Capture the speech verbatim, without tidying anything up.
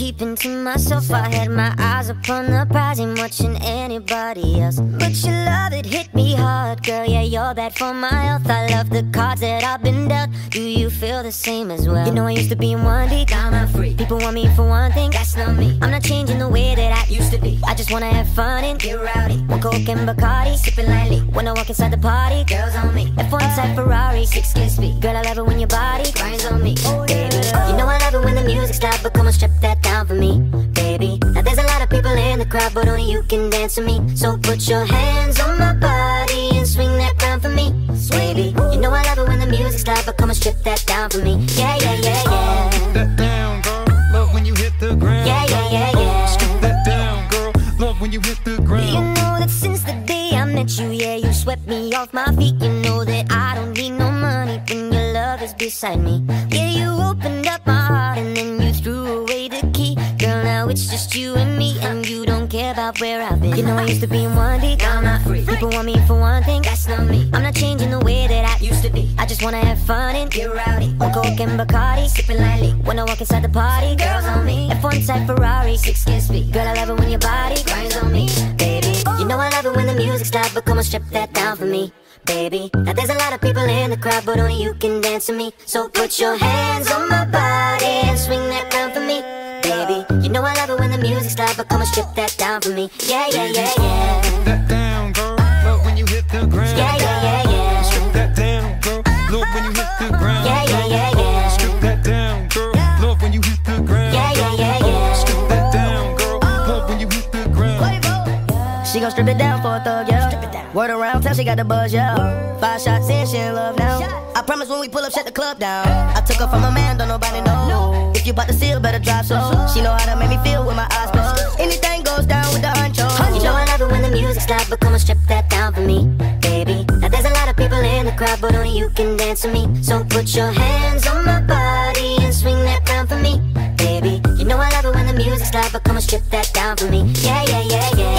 keeping to myself. I had my eyes upon the prize, ain't watching anybody else. But your love, it hit me hard, girl. Yeah, you're bad for my health. I love the cards that I've been dealt. Do you feel the same as well? You know I used to be in one deep, now I'm free. People want me for one thing, that's not me. I'm not changing the way that I used to be. I just wanna have fun and get rowdy. One Coke and Bacardi, sipping lightly. When I walk inside the party, girls on me. F one type Ferrari, six kiss speed. Girl, I love it when your body grinds on me, baby. You know I love it when the music's loud, but come on, strip that down for me, baby. Now there's a lot of people in the crowd, but only you can dance with me. So put your hands on my body and swing that round for me, baby. You know I love it when the music's loud, but come on, strip that down for me. Yeah, yeah, yeah, yeah. Strip that down, girl. Love when you hit the ground. Yeah, yeah, yeah, yeah. Strip that down, girl. Love when you hit the ground. You know that since the day I met you, yeah, you swept me off my feet. You know that I don't need no money when your love is beside me. Yeah, you opened up my heart and then you threw away the key. Girl, now it's just you and me, and you don't care about where I've been. You know I used to be in one deep, now I'm not free. People want me for one thing, that's not me. I'm not changing the way that I used to be. I just wanna have fun and get rowdy. One Coke and Bacardi, sipping lightly. When I walk inside the party, girls on me. F one type Ferrari, six kiss speed. Girl, I love it when your body grinds on me, baby. You know I love it when the music's loud, but come on, strip that down for me, baby. Now there's a lot of people in the crowd, but only you can dance with me. So put your hands on my body and swing that round for me, baby. You know I love it when the music's loud, but come on, strip that down for me. Yeah, yeah, yeah, yeah. Strip that down, girl. Love when you hit the ground. Yeah, yeah, yeah, yeah. Strip that down, girl. Love when you hit the ground. Yeah, yeah, yeah, yeah. Strip that down, girl. Love when you hit the ground. Yeah, yeah, yeah, yeah. Strip that down, girl. Love when you hit the ground. She gon' strip it down for a thug, yeah. Word around town, she got the buzz, yeah. Five shots in, she in love now. I promise when we pull up, shut the club down. I took her from a man, don't nobody know. If you bout to seal, better drive slow. She know how to make me feel with my eyes closed. Anything goes down with the honcho. You know I love it when the music's loud, but come on, strip that down for me, baby. Now there's a lot of people in the crowd, but only you can dance with me. So put your hands on my body and swing that round for me, baby. You know I love it when the music's loud, but come on, strip that down for me. Yeah, yeah, yeah, yeah.